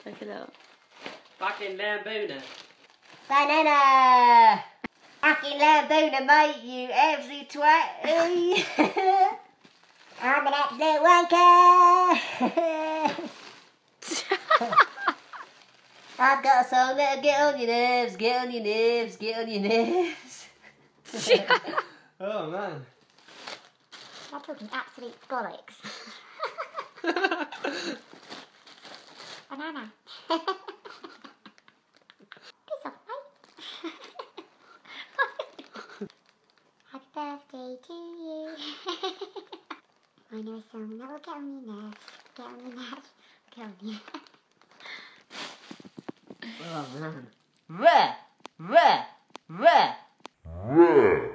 Check it out. Fucking Lambooner. Banana! Fucking Lambooner, mate, you absolute twat. I'm an absolute wanker! I've got a song that'll get on your nerves, get on your nerves, get on your nerves. Oh, man. I'm talking absolute bollocks. Banana. Piss off, mate. Happy birthday to you. I know a song that will get on your nerves. Get on your nerves. Get on your Oh, man. Ruh! Ruh! Ruh! Ruh!